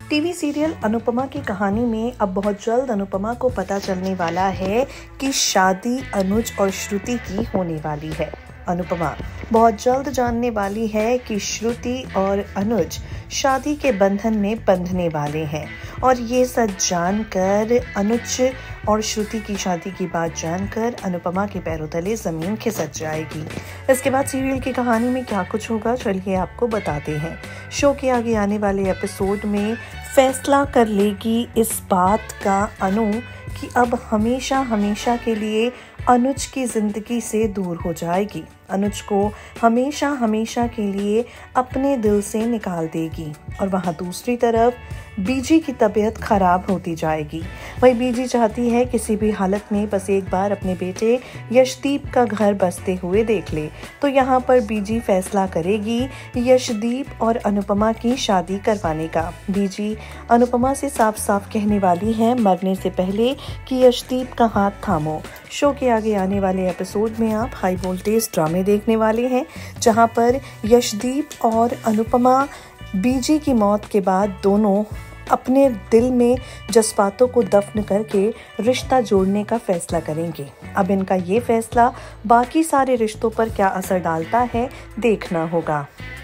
TV serial Anupama की कहानी में अब बहुत जल्द अनुपमा को पता चलने वाला है कि शादी अनुज और श्रुति की होने वाली है। अनुपमा बहुत जल्द जानने वाली है कि श्रुति और अनुज शादी के बंधन में बंधने वाले हैं और ये सच जानकर अनुज और श्रुति की शादी की बात जानकर अनुपमा के पैरों तले ज़मीन खिसक जाएगी। इसके बाद सीरियल की कहानी में क्या कुछ होगा, चलिए आपको बताते हैं। शो के आगे आने वाले एपिसोड में फैसला कर लेगी इस बात का अनु कि अब हमेशा हमेशा के लिए अनुज की ज़िंदगी से दूर हो जाएगी। अनुज को हमेशा हमेशा के लिए अपने दिल से निकाल देगी और वहाँ दूसरी तरफ बीजी की तबीयत खराब होती जाएगी। वही बीजी चाहती है किसी भी हालत में बस एक बार अपने बेटे यशदीप का घर बसते हुए देख ले। तो यहाँ पर बीजी फैसला करेगी यशदीप और अनुपमा की शादी करवाने का। बीजी अनुपमा से साफ साफ कहने वाली है मरने से पहले कि यशदीप का हाथ थामो। शो के आगे आने वाले एपिसोड में आप हाई वोल्टेज ड्रामे देखने वाले हैं, जहां पर यशदीप और अनुपमा बीजी की मौत के बाद दोनों अपने दिल में जज्बातों को दफन करके रिश्ता जोड़ने का फैसला करेंगे। अब इनका ये फैसला बाकी सारे रिश्तों पर क्या असर डालता है, देखना होगा।